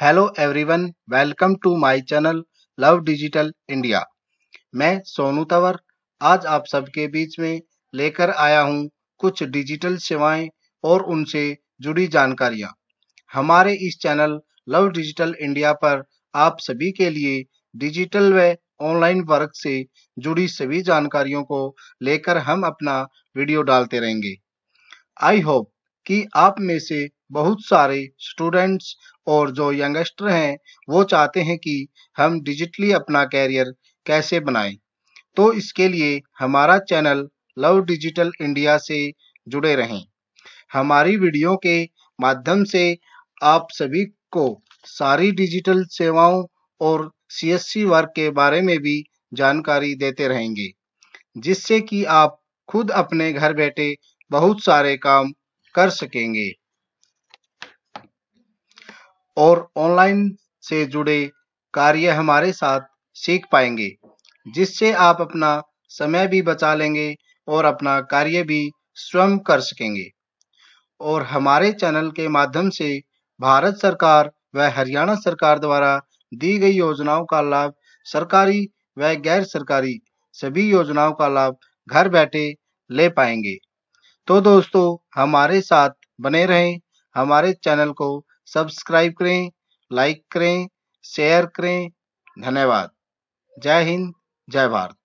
Hello everyone, welcome to my channel love digital India. मैं सोनू तंवर आज आप सबके बीच में लेकर आया हूं कुछ डिजिटल सेवाएं और उनसे जुड़ी जानकारियां। हमारे इस चैनल लव डिजिटल इंडिया पर आप सभी के लिए डिजिटल व ऑनलाइन वर्क से जुड़ी सभी जानकारियों को लेकर हम अपना वीडियो डालते रहेंगे। आई होप कि आप में से बहुत सारे स्टूडेंट्स और जो यंगस्टर हैं वो चाहते हैं कि हम डिजिटली अपना कैरियर कैसे बनाएं। तो इसके लिए हमारा चैनल लव डिजिटल इंडिया से जुड़े रहें। हमारी वीडियो के माध्यम से आप सभी को सारी डिजिटल सेवाओं और सीएससी वर्क के बारे में भी जानकारी देते रहेंगे, जिससे कि आप खुद अपने घर बैठे बहुत सारे काम कर सकेंगे और ऑनलाइन से जुड़े कार्य हमारे साथ सीख पाएंगे, जिससे आप अपना समय भी बचा लेंगे और अपना कार्य भी स्वयं कर सकेंगे। और हमारे चैनल के माध्यम से भारत सरकार व हरियाणा सरकार द्वारा दी गई योजनाओं का लाभ, सरकारी व गैर सरकारी सभी योजनाओं का लाभ घर बैठे ले पाएंगे। तो दोस्तों, हमारे साथ बने रहें, हमारे चैनल को सब्सक्राइब करें, लाइक करें, शेयर करें। धन्यवाद। जय हिंद, जय भारत।